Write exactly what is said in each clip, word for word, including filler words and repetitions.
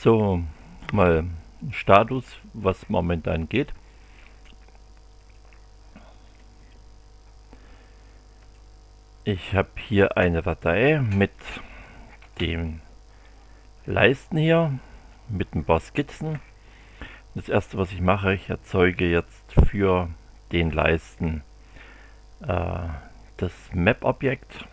So, mal Status, was momentan geht. Ich habe hier eine Datei mit den Leisten hier, mit ein paar Skizzen. Das erste, was ich mache, ich erzeuge jetzt für den Leisten äh, das Map-Objekt.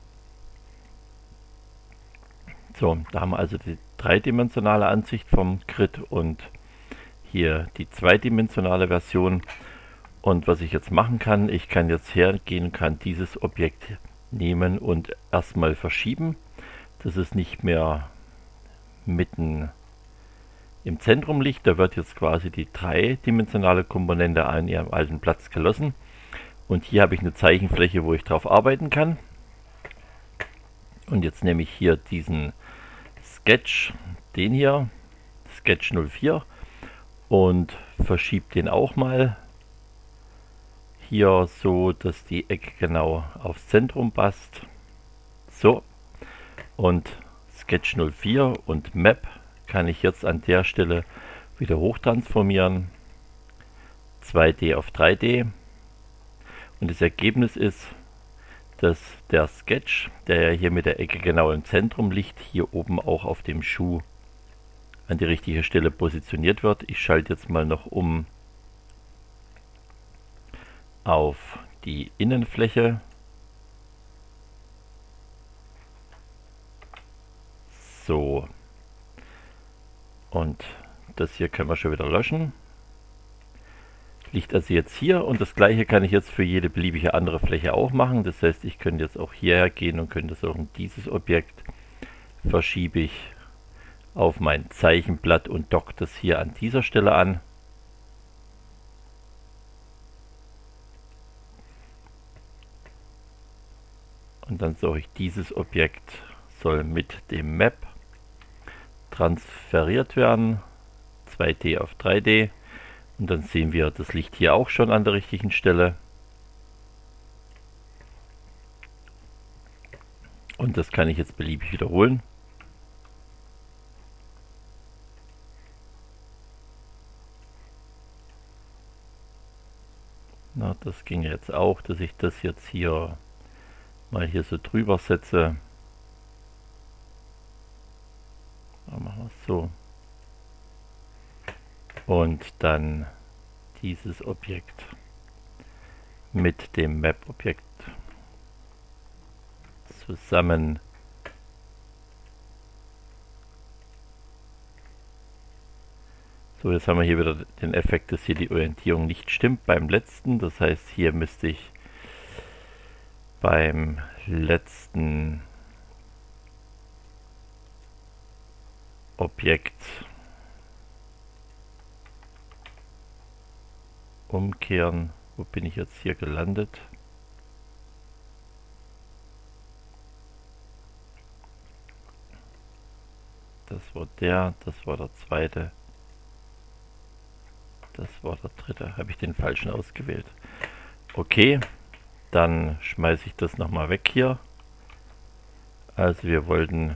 So, da haben wir also die dreidimensionale Ansicht vom Grid und hier die zweidimensionale Version. Und was ich jetzt machen kann, ich kann jetzt hergehen und kann dieses Objekt nehmen und erstmal verschieben, dass es nicht mehr mitten im Zentrum liegt. Da wird jetzt quasi die dreidimensionale Komponente an ihrem alten Platz gelassen. Und hier habe ich eine Zeichenfläche, wo ich drauf arbeiten kann. Und jetzt nehme ich hier diesen Sketch, den hier, Sketch null vier, und verschiebe den auch mal hier so, dass die Ecke genau aufs Zentrum passt. So, und Sketch null vier und Map kann ich jetzt an der Stelle wieder hochtransformieren, zwei D auf drei D, und das Ergebnis ist, dass der Sketch, der ja hier mit der Ecke genau im Zentrum liegt, hier oben auch auf dem Schuh an die richtige Stelle positioniert wird. Ich schalte jetzt mal noch um auf die Innenfläche. So. Und das hier können wir schon wieder löschen. Liegt also jetzt hier, und das gleiche kann ich jetzt für jede beliebige andere Fläche auch machen. Das heißt, ich könnte jetzt auch hierher gehen und könnte sagen, dieses Objekt verschiebe ich auf mein Zeichenblatt und docke das hier an dieser Stelle an. Und dann sage ich, dieses Objekt soll mit dem Map transferiert werden, zwei D auf drei D. Und dann sehen wir, das liegt hier auch schon an der richtigen Stelle. Und das kann ich jetzt beliebig wiederholen. Na, das ging jetzt auch, dass ich das jetzt hier mal hier so drüber setze. Dann machen wir es so. Und dann dieses Objekt mit dem Map-Objekt zusammen so, jetzt haben wir hier wieder den Effekt, dass hier die Orientierung nicht stimmt beim letzten. Das heißt, hier müsste ich beim letzten Objekt umkehren. Wo bin ich jetzt hier gelandet? Das war der, das war der zweite, das war der dritte. Habe ich den falschen ausgewählt? Okay, dann schmeiße ich das nochmal weg hier. Also wir wollten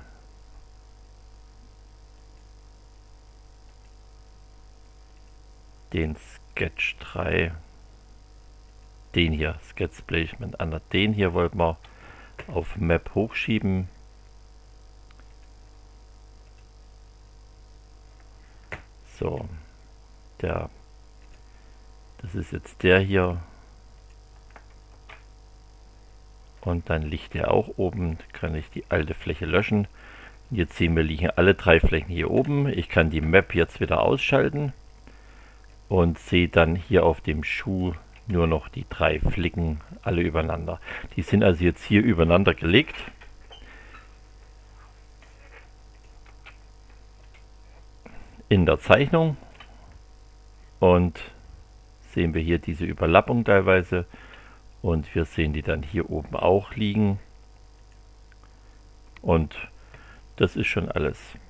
den Sketch drei, den hier, Sketch Placement Under, den hier wollten wir auf Map hochschieben. So, der, das ist jetzt der hier. Und dann liegt der auch oben, kann ich die alte Fläche löschen. Jetzt sehen wir, liegen alle drei Flächen hier oben. Ich kann die Map jetzt wieder ausschalten und sehe dann hier auf dem Schuh nur noch die drei Flicken alle übereinander. Die sind also jetzt hier übereinander gelegt. In der Zeichnung, und sehen wir hier diese Überlappung teilweise, und wir sehen die dann hier oben auch liegen, und das ist schon alles.